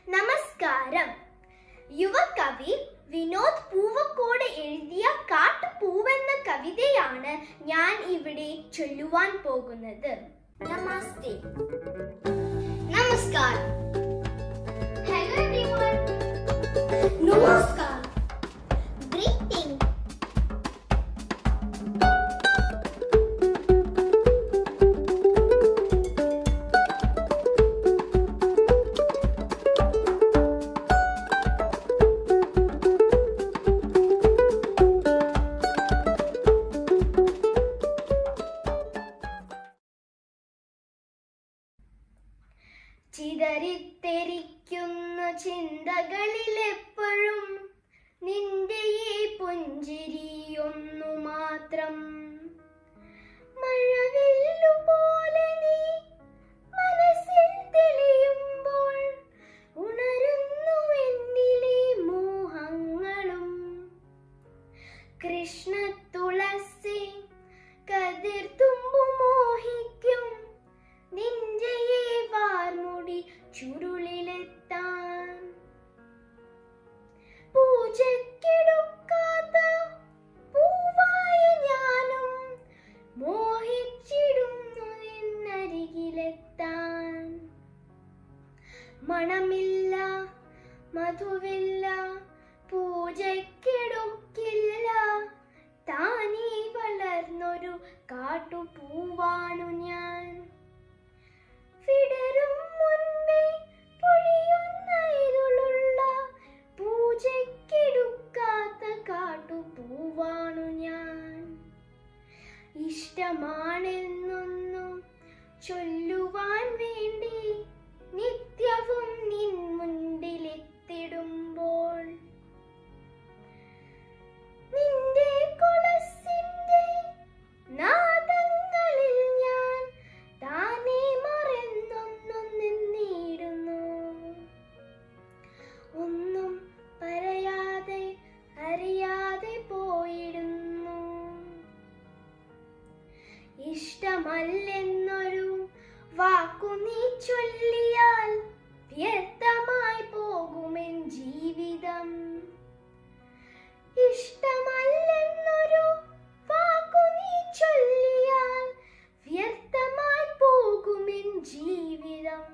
നമസ്കാരം. യുവകവി വിനോദ് പൂവക്കോട് എഴുതിയ കാട്ടുപൂവെന്ന കവിതയാണ് ഞാൻ ഇവിടെ ചൊല്ലുവാൻ പോകുന്നത്. നമസ്തേ. നമസ്കാരം. Hello everyone. നമസ്കാരം. ഗ്രീറ്റിംഗ്. ചിതറിത്തെറിക്കുന്ന ചിന്തകളിലെപ്പോഴും നിന്റെ ഈ പുഞ്ചിരിയൊന്നു മാത്രം. മഴവില്ലുപോലെ നീ മനസ്സിൽ തെളിയുമ്പോൾ ഉണരുന്നു എന്നിലെ മോഹങ്ങളും. കൃഷ്ണ തുളസി കതിർത്തുമ്പു മോഹിക്കും നിന്റെ ഈ വാർമുടി ചുരുളിലെത്താൻ. പൂജക്കെടുക്കാത്ത പൂവായ ഞാനും മോഹിച്ചിടുന്നു നിന്നരികിലെത്താൻ. മണമില്ല, മധുവില്ല, പൂജക്കെടുക്കില്ല, താനീ വളർന്നൊരു കാട്ടുപൂവാണു ഞാൻ. വിടരും മുൻപേ പൊഴിയുന്ന ഇരുളുള്ള പൂജക്കെടുക്കാത്ത കാട്ടുപൂവാണു ഞാൻ. ഇഷ്ടമാണെന്നൊന്നു ചൊല്ലുവാൻ വേണ്ടി നിത്യവും നിൻ മുൻപിലെത്തിടുമ്പോൾ നിന്റെ കൊളസിന്റെ നാദങ്ങളിൽ ഞാൻ താനേ മറന്നൊന്നിടുന്നു. ഒന്നും പറയാതെ അറിയാതെ പോയിടുന്നു. ഇഷ്ടമല്ലെന്നൊരു വാക്കു നീ ചൊല്ലിയാൽ വ്യർത്ഥമായി പോകുമെൻ ജീവിതം. ഇഷ്ടമല്ലെന്നൊരു വാക്കു നീ ചൊല്ലിയാൽ വ്യർത്ഥമായി പോകുമെൻ ജീവിതം.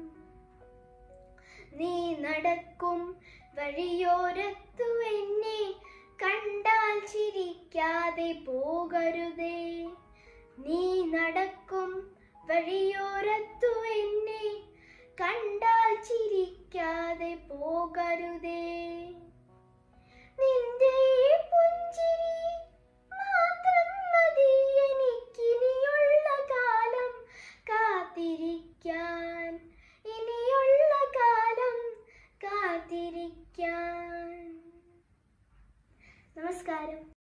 നീ നടക്കും വഴിയോരത്തു എന്നെ കണ്ടാൽ ചിരിക്കാതെ പോകരുതേ. നീ നടക്കും വഴിയോരത്തു എന്നെ കണ്ടാൽ ചിരിക്കാതെ പോകരുതേ. നിന്റെ പുഞ്ചിരി മാത്രം മതി എനിക്കിനിയുള്ള കാലം കാത്തിരിക്കാൻ. ഇനിയുള്ള കാലം കാത്തിരിക്കാൻ. നമസ്കാരം.